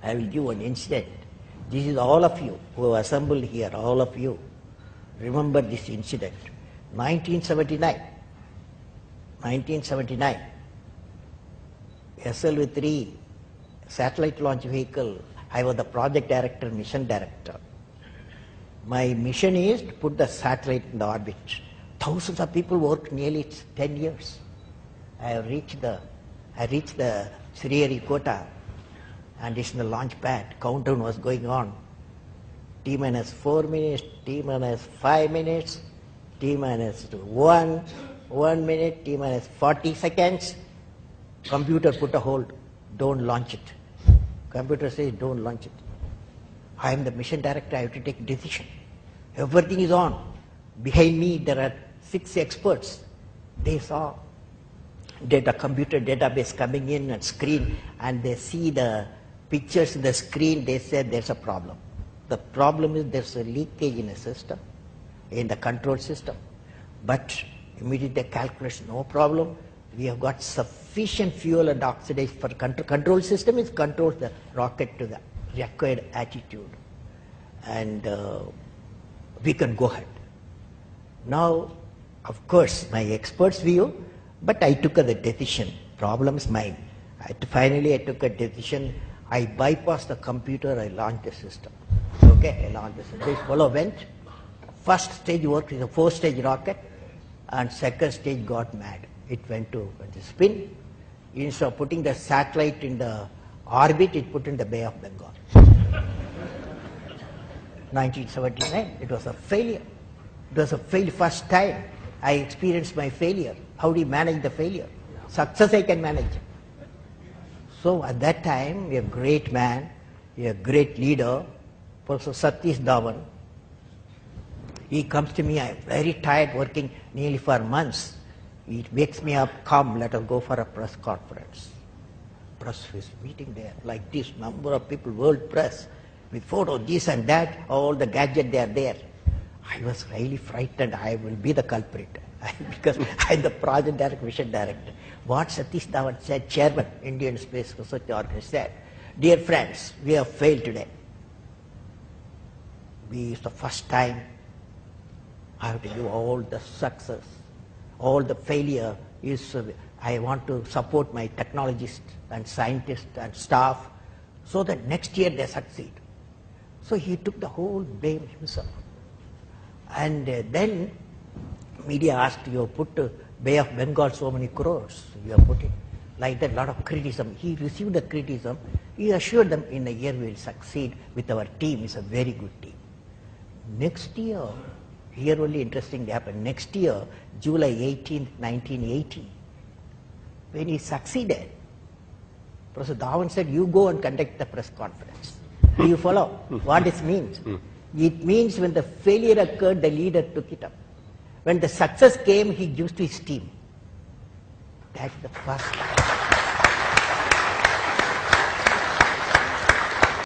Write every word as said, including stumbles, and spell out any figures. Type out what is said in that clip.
I will give one incident. This is all of you who have assembled here, all of you. Remember this incident. nineteen seventy-nine. nineteen seventy-nine. S L V three satellite launch vehicle. I was the project director, mission director. My mission is to put the satellite in the orbit. Thousands of people worked nearly ten years. I have reached the, I reached the Sriharikota, and it's in the launch pad. Countdown was going on. T minus four minutes, T minus five minutes, T minus one, one minute, T minus forty seconds. Computer put a hold. Don't launch it. Computer says don't launch it. I am the mission director. I have to take a decision. Everything is on. Behind me there are six experts. They saw data computer database coming in and screen, and they see the pictures in the screen. They said there's a problem. The problem is there's a leakage in a system, in the control system. But immediately calculation, no problem. We have got sufficient fuel and oxidation for control. Control system is controls the rocket to the required attitude, and uh, we can go ahead. Now, of course, my expert's view, but I took a decision. Problem is mine. I, finally, I took a decision. I bypassed the computer. I launched the system. Okay, I launched the system. This fellow went. First stage worked is a four-stage rocket, and second stage got mad. It went to the spin. Instead of putting the satellite in the orbit, it put in the Bay of Bengal. nineteen seventy-nine, it was a failure. It was a fail first time I experienced my failure. How do you manage the failure? Success I can manage. So at that time, a great man, a great leader, Professor Satish Dhawan, he comes to me. I'm very tired, working nearly for months. He wakes me up, come, let us go for a press conference. Press is meeting there, like this, number of people, world press, with photos, this and that, all the gadgets, they are there. I was really frightened. I will be the culprit because I'm the project director, mission director. What Satish Dhawan said, chairman, Indian Space Research Organization, said, dear friends, we have failed today. We, it's the first time I have to give all the success. All the failure is, uh, I want to support my technologists and scientists and staff so that next year they succeed. So he took the whole blame himself. And uh, then media asked, you have put uh, Bay of Bengal so many crores, you have put it. Like that, a lot of criticism. He received the criticism. He assured them in a year we will succeed with our team. It's a very good team. Next year, here only interesting happened. Next year, July eighteenth, nineteen eighty, when he succeeded, Professor Dhawan said, you go and conduct the press conference. Do you follow what this means? It means when the failure occurred, the leader took it up. When the success came, he gives to his team. That's the first.